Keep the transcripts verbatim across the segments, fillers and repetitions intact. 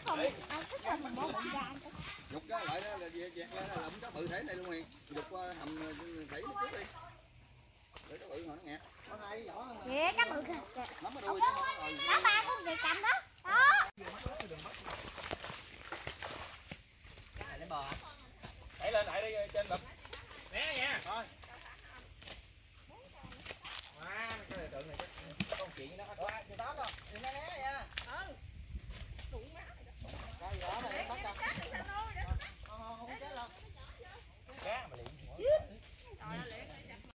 không ai thích hơn mình bố mình ra. Dục cái lại đó là dẹt lên là lụm cá bự thế này luôn Huyền. Dục hầm đẩy nó trước đi. Để cá bự mà nó nghẹt. Kìa cá bự kìa. Nắm cái đuôi nó. Đó ba con gì cầm đó. Đó. Lấy bò. Đẩy lên lại đi trên bực. Né nha. Thôi. Quá, cái này tượng này chắc có chuyện đó. Ủa, chị Tám không? Đừng né né nha. Ừ. Đụng má. Cái gì đó này bắt ra. Không không chết đâu. Cá mà liền. Trời ơi liền.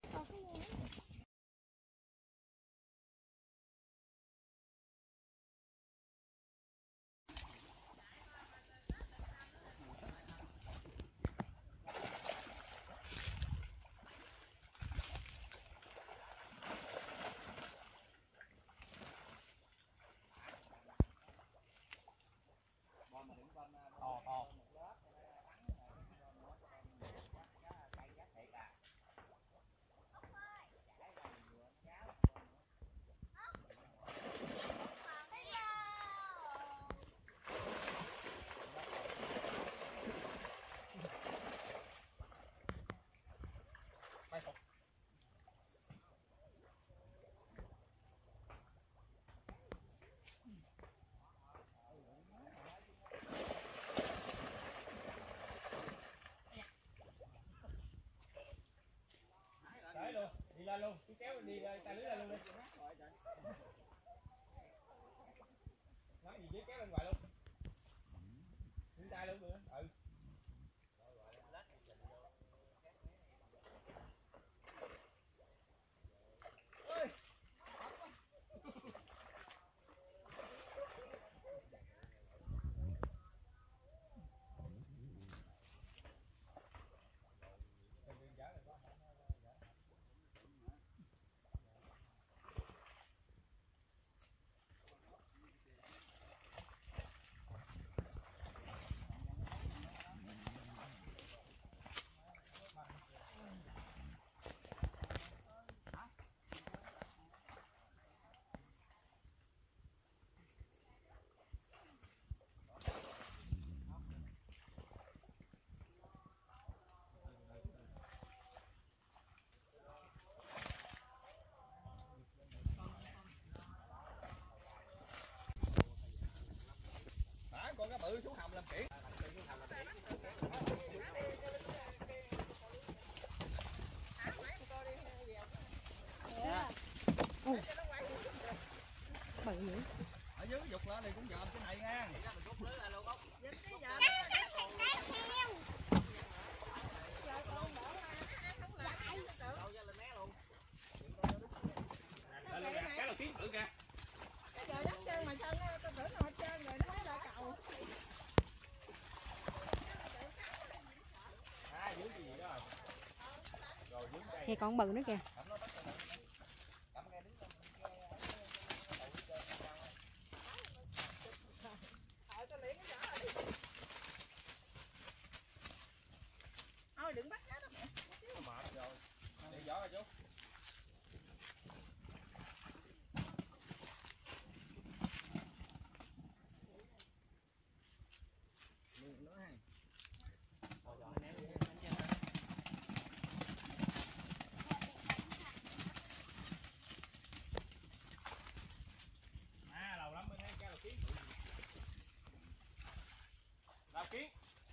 To to. Đấy luôn, đi lên luôn, cứ kéo đi tay lưới lên luôn đi. Nắm gì dưới kéo lên ngoài luôn. Đứng tay luôn nữa. Ừ. Con cá bự xuống hầm làm kiển. Bự nữa. Ở dưới dục lên thì cũng dòm cái này nha. Cái là kiến bự kìa. Giờ dắt chân mà chân tôi tưởng nó chân rồi nó ra cầu. À dưới gì đó rồi. Rồi dưới cây. Thì còn bự nữa kìa. Thôi đừng bắt nó đó mẹ. Mệt rồi. Để gió ra chú. À lâu lắm mới thấy cá đầu kiến. Đầu kiến.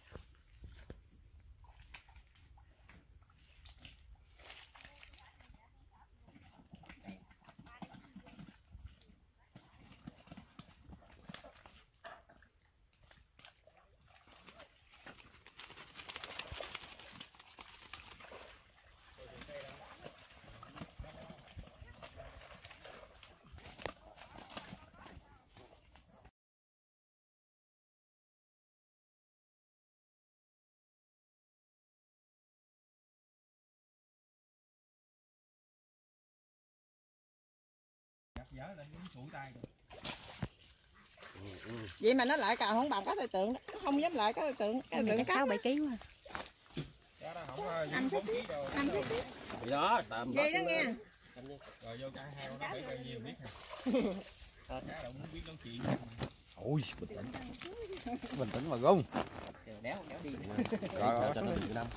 Vậy mà nó lại cào không bằng cá tài tượng, nó không dám lại cá tài tượng, cá tài tượng sáu bảy ký quá. Anh thích anh thích đó tạm vậy đó nghe. Rồi vô cả hai con nó phải bao nhiêu biết hả? Cá đâu muốn biết nói chuyện. Ui, bình tĩnh. Bình tĩnh mà gung. Đéo đéo đi. Rồi rồi cho nó bị năm.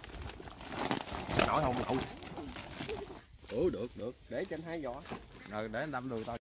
Nổi không nổi. Ừ được được, để trên hai vỏ. Rồi để anh đâm đường tao.